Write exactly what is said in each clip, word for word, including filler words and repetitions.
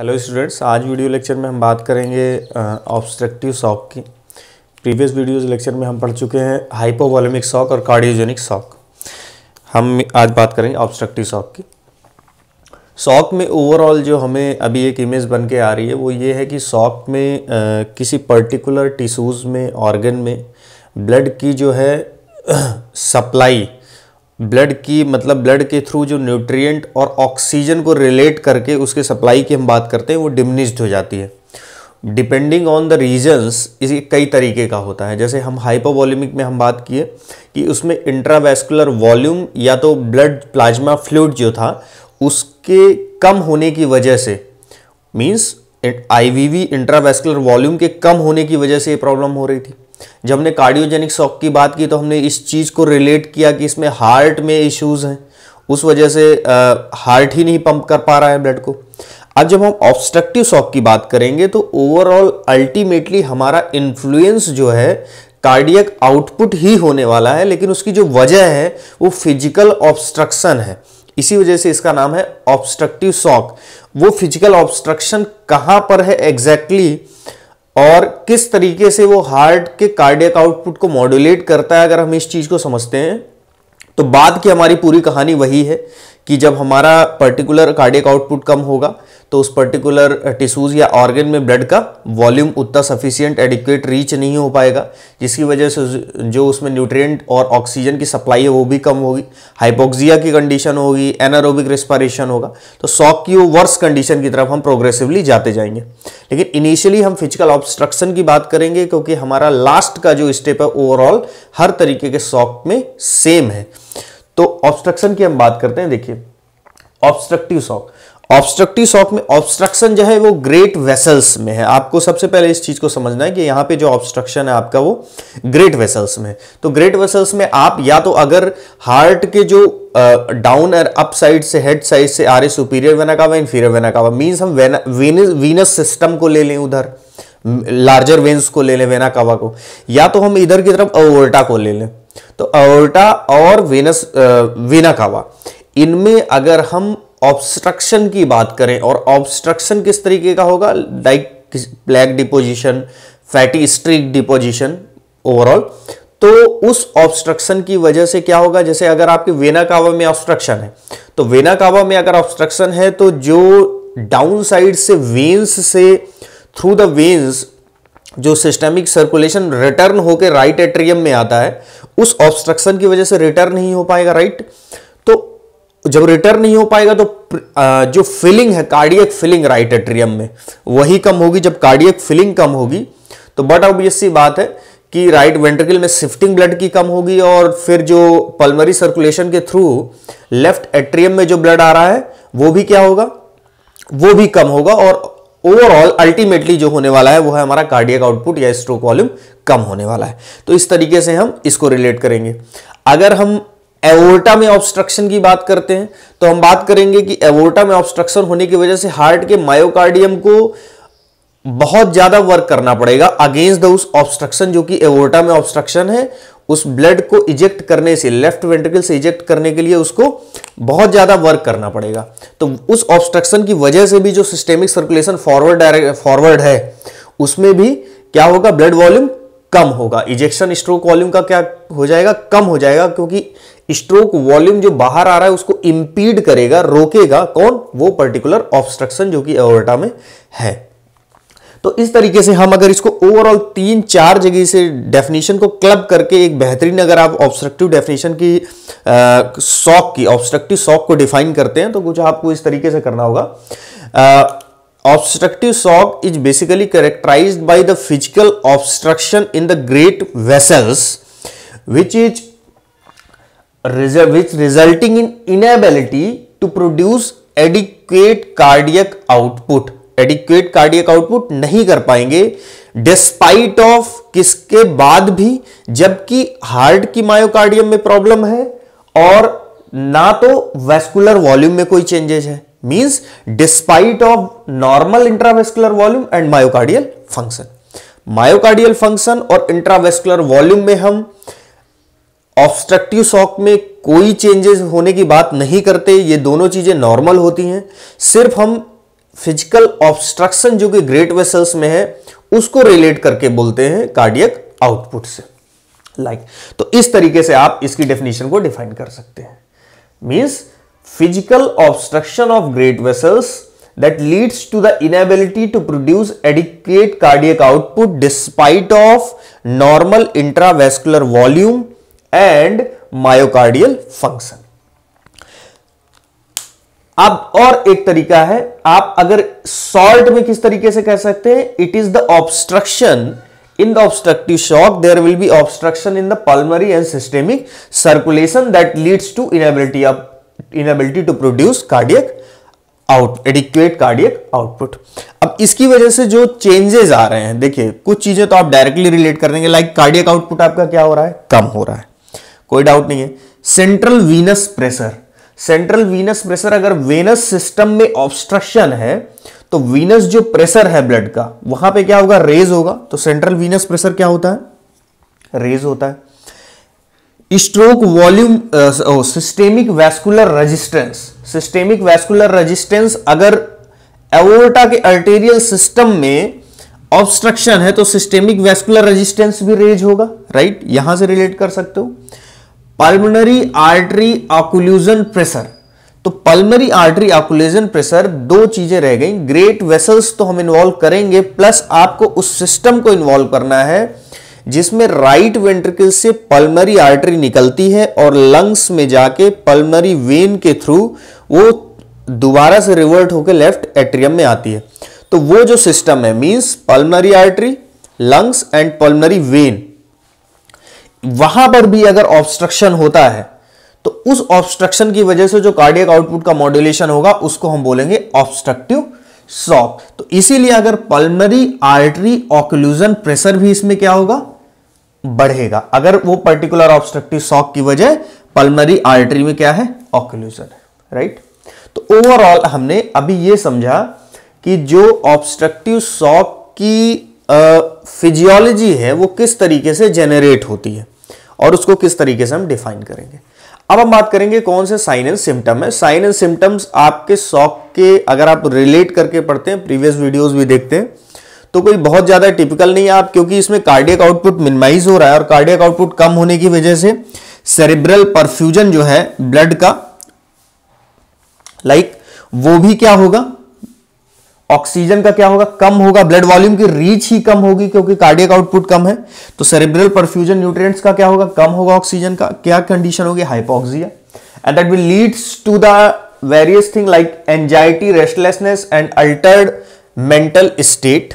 Hello students, आज video lecture में हम बात करेंगे ऑब्स्ट्रक्टिव शॉक की। प्रीवियस वीडियोस लेक्चर में हम पढ़ चुके हैं हाइपोवॉल्यूमिक शॉक और कार्डियोजेनिक शॉक। हम आज बात करेंगे ऑब्स्ट्रक्टिव शॉक की। शॉक में ओवरऑल जो हमें अभी एक इमेज बन के आ रही है वो ये है कि शॉक में आ, किसी पर्टिकुलर टिश्यूज़ में, ऑर्गन में ब्लड की जो है सप्लाई, ब्लड की मतलब ब्लड के थ्रू जो न्यूट्रिएंट और ऑक्सीजन को रिलेट करके उसके सप्लाई की हम बात करते हैं, वो डिमिनिश्ड हो जाती है। डिपेंडिंग ऑन द रीजन्स इसी कई तरीके का होता है। जैसे हम हाइपोवॉल्यूमिक में हम बात किए कि उसमें इंट्रावैस्कुलर वॉल्यूम या तो ब्लड प्लाज्मा फ्लूइड जो था उसके कम होने की वजह से, मीन्स आईवीवी इंट्रावैस्कुलर वॉल्यूम के कम होने की वजह से ये प्रॉब्लम हो रही थी। जब हमने कार्डियोजेनिक शॉक की बात की तो हमने इस चीज़ को रिलेट किया कि इसमें हार्ट में इश्यूज हैं, उस वजह से हार्ट ही नहीं पंप कर पा रहा है ब्लड को। अब जब हम ऑब्स्ट्रक्टिव शॉक की बात करेंगे तो ओवरऑल अल्टीमेटली हमारा इन्फ्लुएंस जो है कार्डियक आउटपुट ही होने वाला है, लेकिन उसकी जो वजह है वो फिजिकल ऑब्स्ट्रक्शन है। इसी वजह से इसका नाम है ऑब्स्ट्रक्टिव शॉक। वो फिजिकल ऑब्स्ट्रक्शन कहाँ पर है एग्जैक्टली और किस तरीके से वो हार्ट के कार्डियक आउटपुट को मॉड्यूलेट करता है, अगर हम इस चीज को समझते हैं तो बाद की हमारी पूरी कहानी वही है कि जब हमारा पर्टिकुलर कार्डियक आउटपुट कम होगा तो उस पर्टिकुलर टिश्यूज या ऑर्गन में ब्लड का वॉल्यूम उतना सफिशिएंट एडिक्वेट रीच नहीं हो पाएगा, जिसकी वजह से जो उसमें न्यूट्रिएंट और ऑक्सीजन की सप्लाई है वो भी कम होगी, हाइपोक्सिया की कंडीशन होगी, एनारोबिक रेस्पिरेशन होगा। तो शॉक की वो वर्स कंडीशन की तरफ हम प्रोग्रेसिवली जाते जाएंगे। लेकिन इनिशियली हम फिजिकल ऑब्स्ट्रक्शन की बात करेंगे क्योंकि हमारा लास्ट का जो स्टेप है ओवरऑल हर तरीके के शॉक में सेम है। तो ऑब्स्ट्रक्शन की हम बात करते हैं। देखिए ऑब्स्ट्रक्टिव शॉक, ऑब्स्ट्रक्टिव शॉक में ऑब्स्ट्रक्शन जो है वो ग्रेट वेसल्स में है। आपको सबसे पहले इस चीज को समझना है कि यहाँ पे जो ऑब्स्ट्रक्शन है आपका वो ग्रेट वेसल्स में है। तो ग्रेट वेसल्स में आप या तो अगर हार्ट के जो डाउन और अप साइड से, हेड साइड से आ रहे superior vena cava, inferior vena cava, means हम वीनस सिस्टम को ले लें, उधर लार्जर वेन्स को ले लें, वेना कावा को, या तो हम इधर की तरफ अओर्टा को ले लें। तो अओर्टा और वेनस वेना कावा, इनमें अगर हम ऑब्स्ट्रक्शन की बात करें, और ऑब्स्ट्रक्शन किस तरीके का होगा, like plaque deposition, fatty streak deposition overall, तो उस ऑब्स्ट्रक्शन की वजह से क्या होगा, जैसे अगर आपके वेना कावा में ऑब्स्ट्रक्शन है तो वेना कावा में अगर ऑब्स्ट्रक्शन है तो जो डाउन साइड से वेन्स से थ्रू द वेन्स जो सिस्टेमिक सर्कुलेशन रिटर्न होकर राइट एट्रियम में आता है, उस ऑब्स्ट्रक्शन की वजह से रिटर्न नहीं हो पाएगा, राइट। तो जब रिटर्न नहीं हो पाएगा तो जो फिलिंग है, कार्डियक फिलिंग राइट एट्रियम में, वही कम होगी। जब कार्डियक फिलिंग कम होगी तो बट ऑब्वियस सी बात है कि राइट वेंट्रिकल में शिफ्टिंग ब्लड की कम होगी, और फिर जो पल्मरी सर्कुलेशन के थ्रू लेफ्ट एट्रियम में जो ब्लड आ रहा है वो भी क्या होगा, वो भी कम होगा, और ओवरऑल अल्टीमेटली जो होने वाला है वो है हमारा कार्डियक आउटपुट या स्ट्रोक वॉल्यूम कम होने वाला है। तो इस तरीके से हम इसको रिलेट करेंगे। अगर हम एओर्टा में ऑब्स्ट्रक्शन की बात करते हैं तो हम बात करेंगे कि एओर्टा में ऑब्स्ट्रक्शन होने की वजह से हार्ट के मायोकार्डियम को बहुत ज्यादा वर्क करना पड़ेगा अगेंस्ट द उस ऑब्स्ट्रक्शन जो कि एओर्टा में ऑब्स्ट्रक्शन है। उस ब्लड को इजेक्ट करने से, लेफ्ट वेंट्रिकल से इजेक्ट करने के लिए उसको बहुत ज्यादा वर्क करना पड़ेगा। तो उस ऑब्स्ट्रक्शन की वजह से भी जो systemic circulation forward direct forward है उसमें भी क्या होगा, ब्लड वॉल्यूम कम होगा। इजेक्शन स्ट्रोक वॉल्यूम का क्या हो जाएगा, कम हो जाएगा, क्योंकि स्ट्रोक वॉल्यूम जो बाहर आ रहा है उसको इंपीड करेगा, रोकेगा कौन, वो पर्टिकुलर ऑब्स्ट्रक्शन जो कि एओर्टा में है। तो इस तरीके से हम अगर इसको ओवरऑल तीन चार जगह से डेफिनेशन को क्लब करके एक बेहतरीन, अगर आप ऑब्स्ट्रक्टिव डेफिनेशन की शॉक की ऑब्स्ट्रक्टिव शॉक को डिफाइन करते हैं तो कुछ आपको इस तरीके से करना होगा। Obstructive shock is basically characterized by the physical obstruction in the great vessels, which is which resulting in inability to produce adequate cardiac output. Adequate cardiac output नहीं कर पाएंगे डिस्पाइट ऑफ, किसके बाद भी, जबकि हार्ट की मायोकार्डियम में problem है और ना तो वैस्कुलर वॉल्यूम में कोई चेंजेस है। Means despite of normal intravascular volume and myocardial function. Myocardial function और इंट्रावेस्कुलर वॉल्यूम में हम ऑब्स्ट्रक्टिव शॉक में कोई चेंजेस होने की बात नहीं करते, ये दोनों चीजें नॉर्मल होती हैं। सिर्फ हम फिजिकल ऑब्स्ट्रक्शन जो कि ग्रेट वेसल्स में है उसको रिलेट करके बोलते हैं कार्डियक आउटपुट से। लाइक like, तो इस तरीके से आप इसकी डेफिनेशन को डिफाइन कर सकते हैं। Means physical obstruction of great vessels that leads to the inability to produce adequate cardiac output despite of normal intravascular volume and myocardial function। अब और एक तरीका है, आप अगर सॉल्ट में किस तरीके से कह सकते हैं, it is the obstruction in the obstructive shock there will be obstruction in the pulmonary and systemic circulation that leads to inability of inability to produce cardiac out adequate cardiac output. अब इसकी वजह से जो changes आ रहे हैं, देखिए कुछ चीजें तो आप डायरेक्टली रिलेट कर देंगे, लाइक कार्डियक आउटपुट आपका क्या हो रहा है, कम हो रहा है, कोई डाउट नहीं है। Central venous pressure, central venous pressure, अगर वेनस सिस्टम में ऑब्स्ट्रक्शन है तो वीनस जो प्रेशर है ब्लड का वहां पे क्या होगा, रेज होगा। तो सेंट्रल वीनस प्रेशर क्या होता है, रेज होता है। Stroke volume, systemic vascular resistance, systemic vascular resistance, अगर एओर्टा के आर्टेरियल सिस्टम में ऑब्स्ट्रक्शन है तो सिस्टेमिक वैस्कुलर रेजिस्टेंस भी रेज होगा, राइट, यहां से रिलेट कर सकते हो। पल्मोनरी आर्टरी ऑक्लूजन प्रेशर, तो पल्मोनरी आर्टरी ऑक्लूजन प्रेशर, दो चीजें रह गई। ग्रेट वेसल्स तो हम इन्वॉल्व करेंगे, प्लस आपको उस सिस्टम को इन्वॉल्व करना है जिसमें राइट वेंट्रिकल से पल्मोनरी आर्टरी निकलती है और लंग्स में जाके पल्मोनरी वेन के थ्रू वो दोबारा से रिवर्ट होकर लेफ्ट एट्रियम में आती है। तो वो जो सिस्टम है, means pulmonary artery, lungs and pulmonary vein, वहां पर भी अगर ऑब्स्ट्रक्शन होता है तो उस ऑब्स्ट्रक्शन की वजह से जो कार्डियक आउटपुट का मॉड्यूलेशन होगा उसको हम बोलेंगे ऑब्स्ट्रक्टिव शॉक। तो इसीलिए अगर पल्मोनरी आर्टरी ऑक्लूजन प्रेशर भी इसमें क्या होगा, बढ़ेगा, अगर वो पर्टिकुलर ऑब्स्ट्रक्टिव शॉक की वजह पल्मोनरी आर्टरी में क्या है, ऑक्लूजन है, राइट। तो ओवरऑल हमने अभी ये समझा कि जो ऑब्स्ट्रक्टिव शॉक की फिजियोलॉजी है वो किस तरीके से जेनरेट होती है और उसको किस तरीके से हम डिफाइन करेंगे। अब हम बात करेंगे कौन से साइन एंड सिम्टम है। साइन एंड सिम्टम्स आपके शॉक के, अगर आप रिलेट करके पढ़ते हैं, प्रीवियस वीडियोस भी देखते हैं, तो कोई बहुत ज्यादा टिपिकल नहीं है आप, क्योंकि इसमें कार्डियक आउटपुट मिनिमाइज हो रहा है और कार्डियक आउटपुट कम होने की वजह से सेरेब्रल परफ्यूजन जो है ब्लड का, लाइक वो भी क्या होगा, ऑक्सीजन का क्या होगा, कम होगा, ब्लड वॉल्यूम की रीच ही कम होगी क्योंकि कार्डियक आउटपुट कम है। तो सेरेब्रल परफ्यूजन न्यूट्रिएंट्स का क्या होगा, कम होगा, ऑक्सीजन का क्या कंडीशन होगी, hypoxia, and that will leads to the various thing like anxiety, restlessness and altered mental state.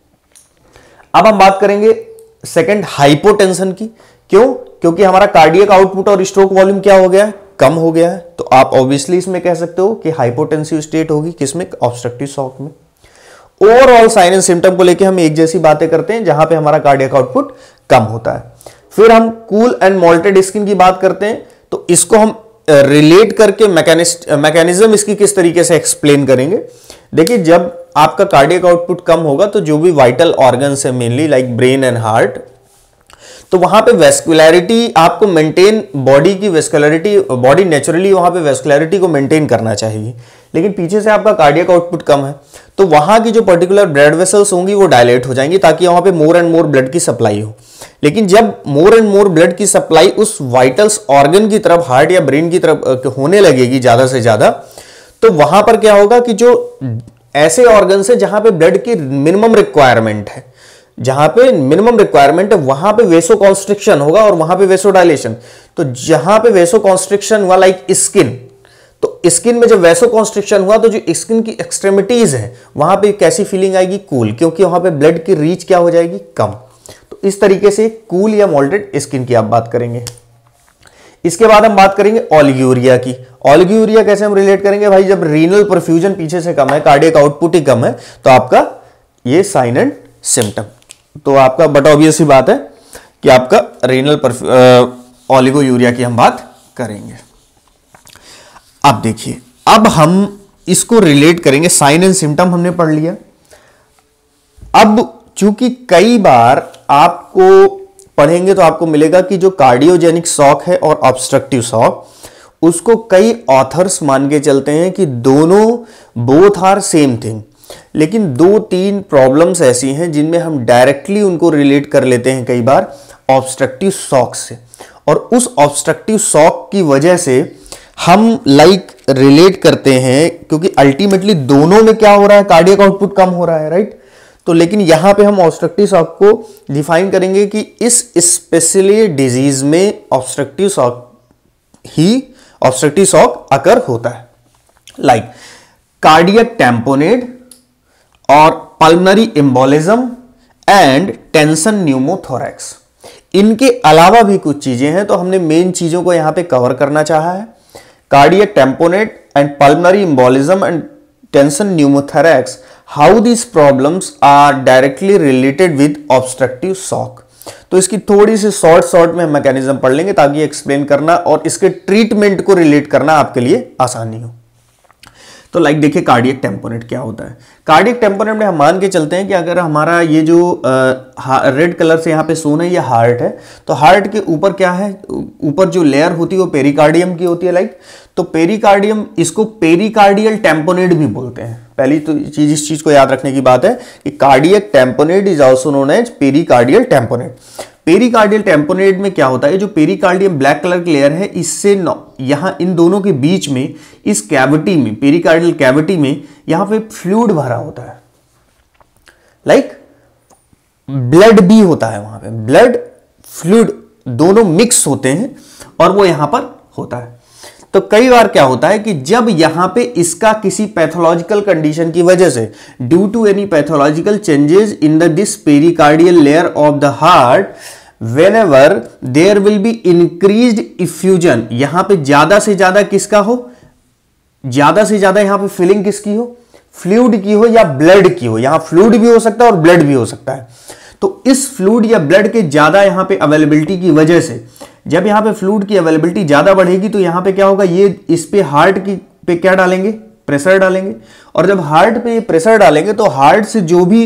अब हम बात करेंगे सेकंड हाइपोटेंशन की। क्यों, क्योंकि हमारा कार्डियक आउटपुट और स्ट्रोक वॉल्यूम क्या हो गया है, कम हो गया है। तो आप ऑब्वियसली इसमें कह सकते हो कि हाइपोटेंसिव स्टेट होगी, किसमें, ऑब्स्ट्रक्टिव शॉक में। ओवरऑल साइन एंड सिम्टम को लेके हम एक जैसी बातें करते हैं जहां पे हमारा कार्डियक आउटपुट कम होता है। फिर हम कूल एंड मोल्टेड स्किन की बात करते हैं, तो इसको हम रिलेट करके मैकेनिज्म इसकी किस तरीके से एक्सप्लेन करेंगे। देखिए, जब आपका कार्डियक आउटपुट कम होगा तो जो भी वाइटल ऑर्गन्स है mainly like brain and heart, तो वहां पे वेस्कुलरिटी आपको मेंटेन, बॉडी की वेस्कुलरिटी, बॉडी नेचुरली वहां पे वेस्कुलरिटी को मेंटेन करना चाहिए, लेकिन पीछे से आपका कार्डियक आउटपुट कम है तो वहां की जो पर्टिकुलर ब्लड वेसल्स होंगी वो डायलेट हो जाएंगी ताकि वहां पे मोर एंड मोर ब्लड की सप्लाई हो। लेकिन जब मोर एंड मोर ब्लड की सप्लाई उस वाइटल्स ऑर्गन की तरफ, हार्ट या ब्रेन की तरफ होने लगेगी ज्यादा से ज्यादा, तो वहां पर क्या होगा कि जो ऐसे ऑर्गन है जहां पे ब्लड की मिनिमम रिक्वायरमेंट है, जहां पे मिनिमम रिक्वायरमेंट है वहां पे वेसो कॉन्स्ट्रिक्शन होगा और वहां पे वेसो डायलेशन। तो जहां पे वेसो कॉन्स्ट्रिक्शन हुआ लाइक स्किन, तो स्किन में जब वेसो कॉन्स्ट्रिक्शन हुआ तो जो स्किन की एक्सट्रीमिटीज है वहां पे कैसी फीलिंग आएगी, कूल, क्योंकि वहां पे ब्लड की रीच क्या हो जाएगी, कम। तो इस तरीके से कूल या मोल्टेड स्किन की आप बात करेंगे। इसके बाद हम बात करेंगे ओलिगोरिया की। ओलिगोरिया कैसे हम रिलेट करेंगे भाई, जब रीनल परफ्यूजन पीछे से कम है, कार्डियक आउटपुट ही कम है, तो आपका ये साइन एंड सिम्टम, तो आपका बट ऑब्वियस ही बात है कि आपका रीनल ओलिगोयूरिया की हम बात करेंगे। अब देखिए, अब हम इसको रिलेट करेंगे, साइन एंड सिम्टम हमने पढ़ लिया। अब चूंकि कई बार आपको पढ़ेंगे तो आपको मिलेगा कि जो कार्डियोजेनिक शॉक है और ऑब्स्ट्रक्टिव शॉक, उसको कई ऑथर्स मान के चलते हैं कि दोनों बोथ आर सेम थिंग, लेकिन दो तीन प्रॉब्लम्स ऐसी हैं जिनमें हम डायरेक्टली उनको रिलेट कर लेते हैं कई बार ऑब्स्ट्रक्टिव शॉक से, और उस ऑब्स्ट्रक्टिव शॉक की वजह से हम लाइक रिलेट करते हैं, क्योंकि अल्टीमेटली दोनों में क्या हो रहा है, कार्डियक आउटपुट कम हो रहा है, राइट। तो लेकिन यहां पे हम ऑब्स्ट्रक्टिव शॉक को डिफाइन करेंगे कि इस स्पेशली डिजीज में ऑब्स्ट्रक्टिव शॉक ही ऑब्स्ट्रक्टिव शॉक अकर होता है, लाइक कार्डियक टैम्पोनेड और pulmonary embolism and tension pneumothorax. इनके अलावा भी कुछ चीजें हैं, तो हमने मेन चीजों को यहां पे कवर करना चाहा है। Cardiac tamponade and pulmonary embolism and tension pneumothorax, how these problems are directly related with obstructive shock. तो इसकी थोड़ी सी शॉर्ट शॉर्ट में मैकेनिज्म पढ़ लेंगे ताकि एक्सप्लेन करना और इसके ट्रीटमेंट को रिलेट करना आपके लिए आसानी हो। तो लाइक देखिए कार्डियक टैम्पोनेट क्या होता है। कार्डियक टैम्पोनेट में हम मान के चलते हैं कि अगर हमारा ये जो रेड कलर से यहाँ पे सोना है, ये हार्ट है, तो हार्ट के ऊपर क्या है, ऊपर जो लेयर होती है वो पेरिकार्डियम की होती है, लाइक। तो पेरिकार्डियम, इसको पेरिकार्डियल टैम्पोनेट भी बोलते हैं। पहली तो चीज, इस चीज को याद रखने की बात है कि cardiac tamponade is also known as pericardial tamponade. Pericardial tamponade में क्या होता है, जो पेरिकार्डियम ब्लैक कलर की लेयर है, इससे यहां इन दोनों के बीच में इस कैविटी में, पेरिकार्डियल कैविटी में यहां पे फ्लूइड भरा होता है, लाइक ब्लड भी होता है वहां पे, ब्लड फ्लूइड दोनों मिक्स होते हैं और वो यहां पर होता है। तो कई बार क्या होता है कि जब यहां पे इसका किसी पैथोलॉजिकल कंडीशन की वजह से, due to any pathological changes in the this pericardial layer of the heart, whenever there will be increased effusion, यहां पे ज्यादा से ज्यादा किसका हो, ज्यादा से ज्यादा यहां पे फिलिंग किसकी हो, फ्लूइड की हो या ब्लड की हो। यहां फ्लूइड भी हो सकता है और ब्लड भी हो सकता है। तो इस फ्लूइड या ब्लड के ज्यादा यहां पे अवेलेबिलिटी की वजह से, जब यहां पे फ्लूइड की अवेलेबिलिटी ज्यादा बढ़ेगी तो यहां पे क्या होगा, ये इस पे हार्ट की पे क्या डालेंगे, प्रेशर डालेंगे, और जब हार्ट पे प्रेशर डालेंगे तो हार्ट से जो भी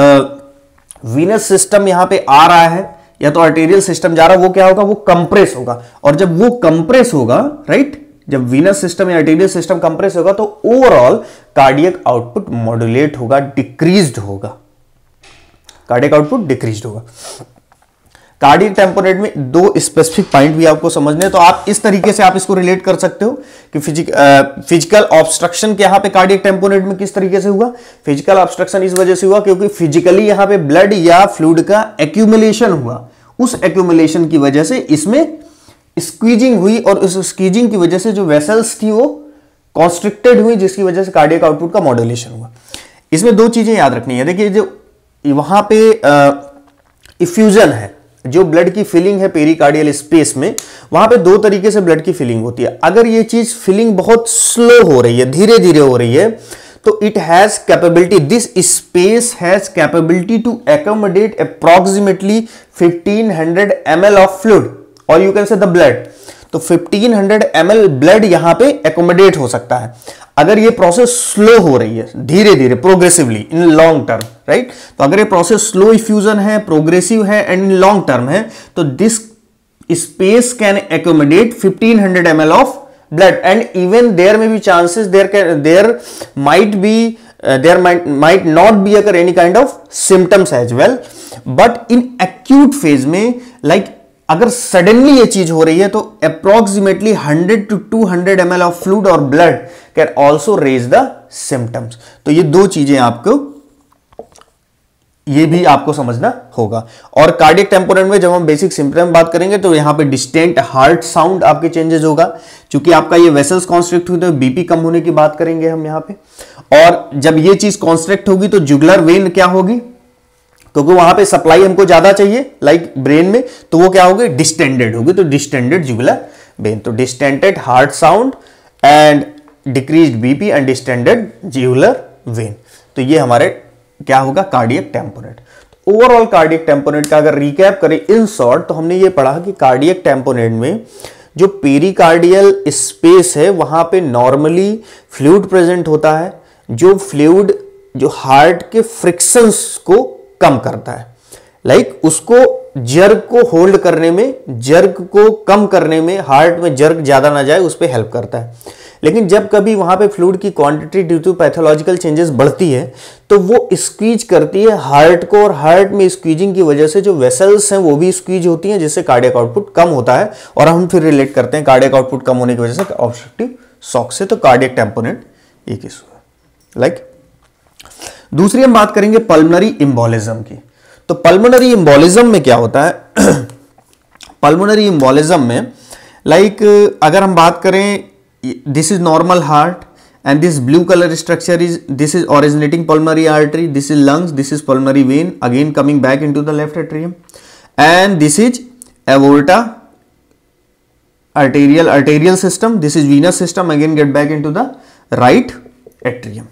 वीनस सिस्टम यहां पे आ रहा है या तो आर्टेरियल सिस्टम जा रहा है, वो क्या होगा, वो कंप्रेस होगा। और जब वो कंप्रेस होगा, राइट, जब वीनस सिस्टम या आर्टेरियल सिस्टम कंप्रेस होगा तो ओवरऑल कार्डियक आउटपुट मॉड्यूलेट होगा, डिक्रीज्ड होगा, कार्डियक आउटपुट डिक्रीज्ड होगा। कार्डियक टैम्पोनेट में दो स्पेसिफिक पॉइंट भी आपको समझने हैं, तो आप इस तरीके से आप इसको रिलेट कर सकते हो कि फिजिक फिजिकल ऑब्स्ट्रक्शन के यहां पे कार्डियक टैम्पोनेट में किस तरीके से हुआ। फिजिकल ऑब्स्ट्रक्शन इस वजह से हुआ क्योंकि फिजिकली यहां पे ब्लड या फ्लूइड का एक्यूमुलेशन हुआ, उस एक्यूमुलेशन की वजह से इसमें स्क्वीजिंग हुई, और उस स्क्वीजिंग की वजह से जो वेसल्स थी वो कॉन्स्ट्रिक्टेड हुई, जिसकी वजह से कार्डियक आउटपुट का मॉड्यूलेशन हुआ। इसमें दो चीजें याद रखनी है। देखिए, जो वहां पे इफ्यूजन है, जो ब्लड की फिलिंग है पेरिकार्डियल स्पेस में, वहां पे दो तरीके से ब्लड की फिलिंग होती है। अगर ये चीज फिलिंग बहुत स्लो हो रही है, धीरे धीरे हो रही है, तो it has capability, this space has capability to accommodate approximately fifteen hundred M L of fluid, और you can say the blood. तो fifteen hundred M L blood यहां पे एकोमोडेट हो सकता है अगर ये प्रोसेस स्लो हो रही है, धीरे धीरे, progressively, in long term, right. तो अगर ये प्रोसेस स्लो इफ्यूजन है, प्रोग्रेसिव है एंड इन लॉन्ग टर्म है, तो this space can accommodate fifteen hundred M L of blood, and even there may be chances, there can there might be there might might not be occur any kind of symptoms as well, but in acute phase में, like like, अगर suddenly ये चीज हो रही है तो approximately hundred to two hundred M L of fluid और blood can also raise the symptoms. तो ये दो चीजें आपको, ये भी आपको समझना होगा। और कार्डियक टेम्पोनेट में जब हम बेसिक सिम्टम बात करेंगे तो यहां पे डिस्टेंट हार्ट साउंड आपके चेंजेस होगा, क्योंकि आपका ये वेसल्स कॉन्स्ट्रिक्ट हुई तो बीपी कम होने की बात करेंगे हम यहां पे। और जब ये चीज कॉन्स्ट्रिक्ट होगी तो जुगुलर वेन क्या होगी, क्योंकि वहां पे सप्लाई हमको ज्यादा चाहिए, लाइक ब्रेन में, तो वो क्या होगी, डिस्टेंडेड होगी, तो डिस्टेंडेड जुगुलर वेन। तो distended heart sound and decreased BP and distended jugular vein, तो ये हमारे क्या होगा, cardiac tamponade. Overall cardiac tamponade का अगर रिकैप करें इन शॉर्ट, तो हमने ये पढ़ा कि कार्डियक टेम्पोनेट में जो पेरिकार्डियल स्पेस है वहां पे नॉर्मली फ्लूइड प्रेजेंट होता है, जो फ्लूइड जो हार्ट के फ्रिक्शंस को कम करता है, लाइक like, उसको जर्क को होल्ड करने में, जर्क को कम करने में, हार्ट में जर्क ज्यादा ना जाए उस पर हेल्प करता है। लेकिन जब कभी वहां पे फ्लूइड की quantity due to pathological changes बढ़ती है तो वो स्क्वीज करती है हार्ट को, और हार्ट में स्क्वीजिंग की वजह से जो वेसल्स हैं वो भी स्क्वीज होती हैं, जिससे कार्डियक आउटपुट कम होता है। और हम फिर रिलेट करते हैं कार्डियक आउटपुट कम होने की वजह से ऑब्स्ट्रक्टिव शॉक से। तो कार्डियक टैम्पोनेट एक इशू है। लाइक दूसरी हम बात करेंगे पल्मोनरी एम्बोलिज्म की। तो पल्मोनरी एम्बोलिज्म में क्या होता है? पल्मोनरी एम्बोलिज्म में लाइक अगर हम बात करें, this is normal heart and this blue color structure is, this is originating pulmonary artery, this is lungs, this is pulmonary vein again coming back into the left atrium, and this is aorta, arterial arterial system, this is venous system again get back into the right atrium.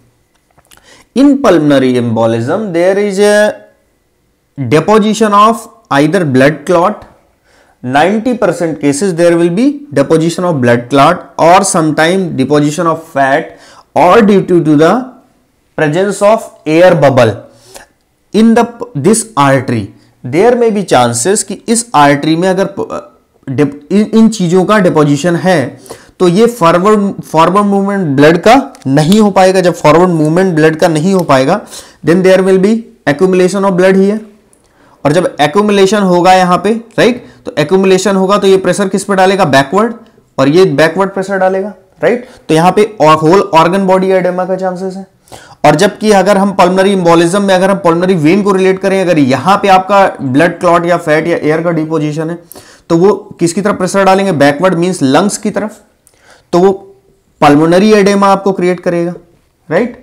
In pulmonary embolism there is a deposition of either blood clot, ninety percent cases there will be deposition of blood clot, or sometime deposition of fat, or due to, to the presence of air bubble in the this artery. There may be chances कि इस artery में अगर इन, इन चीजों का deposition है तो ये forward forward movement blood का नहीं हो पाएगा। जब फॉरवर्ड मूवमेंट ब्लड का नहीं हो पाएगा then there will be accumulation of blood here, और जब एक्यूमुलेशन होगा यहाँ पे राइट, तो एक्यूमुलेशन होगा तो ये प्रेशर किस पे डालेगा? बैकवर्ड, और ये बैकवर्ड प्रेशर डालेगा राइट। तो यहाँ पे होल ऑर्गन बॉडी एडेमा का चांसेस है। और जबकि अगर हम पल्मोनरी एम्बोलिज्म में अगर हम पल्मोनरी वेन को रिलेट करें, अगर यहाँ पे आपका ब्लड क्लॉट या फैट या एयर का डिपोजिशन है तो वो किसकी तरफ प्रेशर डालेंगे? बैकवर्ड मींस लंग्स की तरफ, तो वो पल्मोनरी एडेमा आपको क्रिएट करेगा राइट।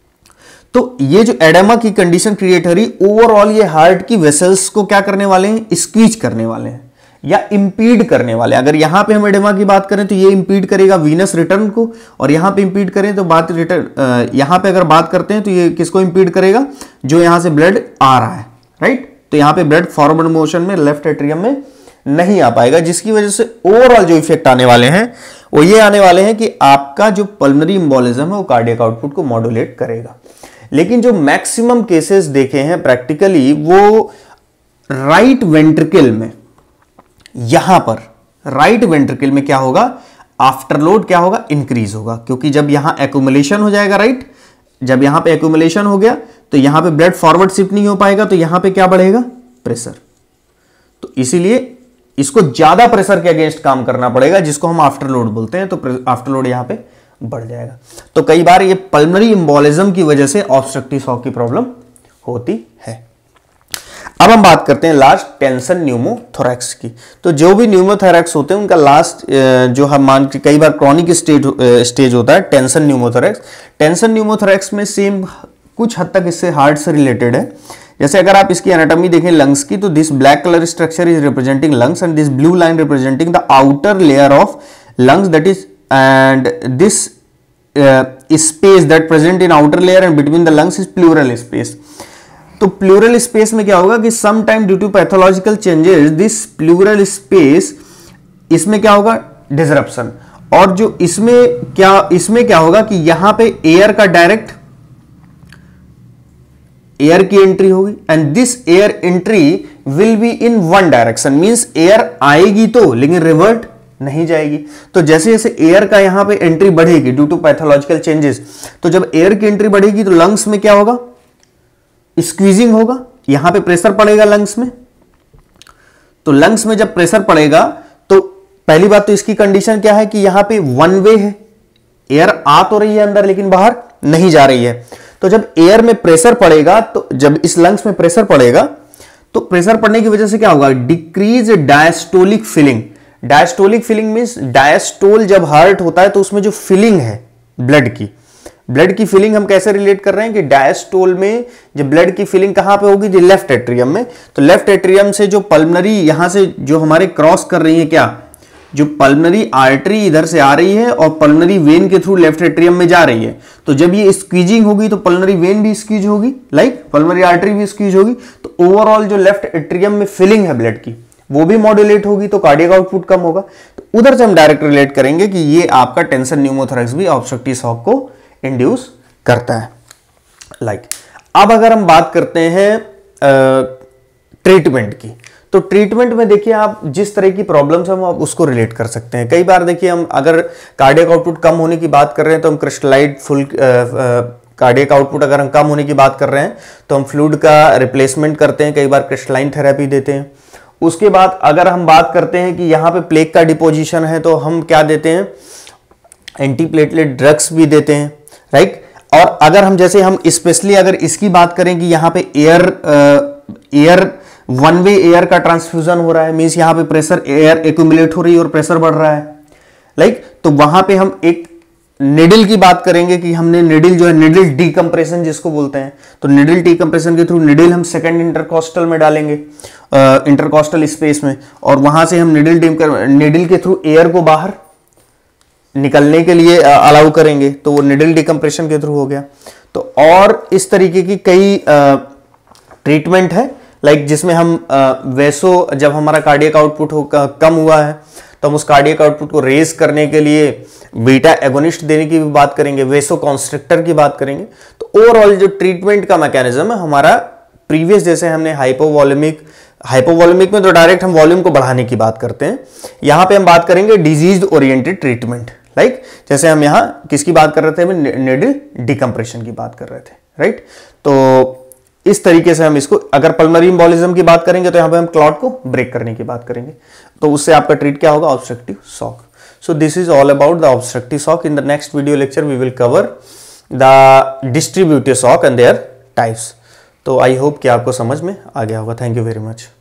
तो ये जो एडेमा की कंडीशन क्रिएट हो रही, ओवरऑल ये हार्ट की वेसल्स को क्या करने वाले हैं? स्क्वीज करने वाले हैं या इंपीड करने वाले हैं। अगर यहां पे हम एडेमा की बात करें तो ये इंपीड करेगा वीनस रिटर्न को, और यहां पे इंपीड करें तो बात रिटर्न यहां पे अगर बात करते हैं तो ये किसको इंपीड करेगा? जो यहां से ब्लड आ रहा है राइट। तो यहां पे ब्लड फॉरवर्ड मोशन में लेफ्ट एट्रियम में नहीं आ पाएगा, जिसकी वजह से ओवरऑल जो इफेक्ट आने वाले हैं वो ये आने वाले हैं कि आपका जो पल्मोनरी एम्बोलिज्म है वो कार्डियक आउटपुट को मॉड्यूलेट करेगा। लेकिन जो मैक्सिमम केसेस देखे हैं प्रैक्टिकली वो राइट वेंट्रिकल में, यहां पर राइट वेंट्रिकल में क्या होगा? आफ्टरलोड क्या होगा? इंक्रीज होगा, क्योंकि जब यहां एक्यूमुलेशन हो जाएगा राइट, जब यहां पे एक्यूमुलेशन हो गया तो यहां पे ब्लड फॉरवर्ड शिफ्ट नहीं हो पाएगा, तो यहां पे क्या बढ़ेगा? प्रेशर। तो इसीलिए इसको ज्यादा प्रेशर के अगेंस्ट काम करना पड़ेगा, जिसको हम आफ्टरलोड बोलते हैं। तो आफ्टरलोड यहां पे बढ़ जाएगा। तो कई बार ये पल्मोनरी एम्बोलिज्म की वजह से ऑब्स्ट्रक्टिव शॉक की प्रॉब्लम होती है। अब हम बात करते हैं लास्ट टेंशन न्यूमोथोरैक्स की। तो जो भी न्यूमोथोरैक्स होते हैं उनका लास्ट जो हम मान के कई बार क्रॉनिक स्टेज स्टेज होता है टेंशन न्यूमोथोरैक्स। टेंशन न्यूमोथोरैक्स में सेम कुछ हद तक इससे हार्ट से रिलेटेड है। जैसे अगर आप इसकी एनाटॉमी देखें लंग्स की, तो this black colour structure is representing lungs and this blue line representing the outer layer of lungs, that is and this uh, space that present in outer layer and between the lungs is pleural space. तो pleural space में क्या होगा कि sometime due to pathological changes this pleural space इसमें क्या होगा? disruption। और जो इसमें क्या इसमें क्या होगा कि यहां पे एयर का डायरेक्ट एयर की एंट्री होगी and this air entry will be in one direction, means air आएगी तो लेकिन रिवर्ट नहीं जाएगी। तो जैसे जैसे एयर का यहां पे एंट्री बढ़ेगी ड्यू टू पैथोलॉजिकल चेंजेस, तो जब एयर की एंट्री बढ़ेगी तो लंग्स में क्या होगा? स्क्वीजिंग होगा, यहां पे प्रेशर पड़ेगा लंग्स में। तो लंग्स में जब प्रेशर पड़ेगा तो पहली बात तो इसकी कंडीशन क्या है कि यहां पे वन वे है, एयर आ तो रही है अंदर लेकिन बाहर नहीं जा रही है। तो जब एयर में प्रेशर पड़ेगा, तो जब इस लंग्स में प्रेशर पड़ेगा तो प्रेशर पड़ने की वजह से क्या होगा? Decrease diastolic filling. Diastolic filling means diastole जब हार्ट होता है तो उसमें जो फीलिंग है ब्लड की, ब्लड की फीलिंग हम कैसे रिलेट कर रहे हैं कि डायस्टोल में जब ब्लड की फीलिंग कहां पे होगी? लेफ्ट एट्रियम में। तो लेफ्ट एट्रियम से जो पल्मोनरी यहां से जो हमारे क्रॉस कर रही है, क्या जो पल्मोनरी आर्टरी इधर से आ रही है और पल्मोनरी वेन के थ्रू लेफ्ट एट्रियम में जा रही है, तो जब ये स्क्वीजिंग होगी तो पल्मोनरी वेन भी स्क्वीज होगी, लाइक पल्मोनरी आर्टरी भी स्क्वीज होगी। तो ओवरऑल जो लेफ्ट एट्रियम में फीलिंग है ब्लड की वो भी मॉड्यूलेट होगी, तो कार्डियक आउटपुट कम होगा। तो उधर से हम डायरेक्ट रिलेट करेंगे कि ये आपका टेंशन न्यूमोथोरैक्स भी ऑब्स्ट्रक्टिव शॉक को इंड्यूस करता है। लाइक like, अब अगर हम बात करते हैं ट्रीटमेंट की, तो ट्रीटमेंट में देखिए आप जिस तरह की प्रॉब्लम्स हम आप उसको रिलेट कर सकते हैं। कई बार देखिए हम अगर कार्डियक आउटपुट कम होने की बात कर रहे हैं तो हम क्रिस्टलाइट फुल कार्डियक आउटपुट अगर हम कम होने की बात कर रहे हैं तो हम फ्लूइड का रिप्लेसमेंट करते हैं, कई बार क्रिस्टलाइन थेरेपी देते हैं। उसके बाद अगर हम बात करते हैं कि यहाँ पे प्लेक का डिपोजिशन है तो हम क्या देते हैं, एंटीप्लेटलेट ड्रग्स भी देते हैं, राइट। और अगर हम जैसे हम स्पेशली अगर इसकी बात करें कि यहाँ पे air air one way air का ट्रांसफ्यूजन हो रहा है, मीन्स यहाँ पे प्रेशर एयर एक्यूमुलेट हो रही है और प्रेशर बढ़ रहा है, लाइक, तो वहां पे हम एक निडल की बात करेंगे कि हमने निडल जो है निडल डीकंप्रेशन जिसको बोलते हैं, तो निडल डीकंप्रेशन के थ्रू निडल हम सेकंड इंटरकॉस्टल में डालेंगे, इंटरकॉस्टल स्पेस में, और वहां से हम निडल निडल के थ्रू एयर को बाहर निकलने के लिए अलाउ करेंगे, तो वो निडल डीकंप्रेशन के थ्रू हो गया। तो और इस तरीके की कई ट्रीटमेंट है, लाइक जिसमें हम वैसो जब हमारा कार्डियक आउटपुट हो कम हुआ है तो हम उस कार्डियक आउटपुट को रेज करने के लिए बीटा एगोनिस्ट देने की भी बात करेंगे, वेसो कॉन्स्ट्रिक्टर की बात करेंगे। तो ओवरऑल जो ट्रीटमेंट का मैकेनिज्म है हमारा प्रीवियस, जैसे हमने हाइपोवॉल्यूमिक हाइपोवॉल्यूमिक में तो डायरेक्ट हम वॉल्यूम को बढ़ाने की बात करते हैं, यहां पे हम बात करेंगे डिजीज ओरिएंटेड ट्रीटमेंट, लाइक जैसे हम यहां किसकी बात कर रहे थे, निडल डिकम्प्रेशन की बात कर रहे थे, राइट। तो इस तरीके से हम इसको, अगर पल्मोनरी एम्बोलिज्म की बात करेंगे तो यहां पे हम क्लॉट को ब्रेक करने की बात करेंगे, तो उससे आपका ट्रीट क्या होगा, obstructive shock. So this is all about the obstructive shock. In the next video lecture we will cover the distributive shock and their types. तो आई होप कि आपको समझ में आ गया होगा। Thank you very much.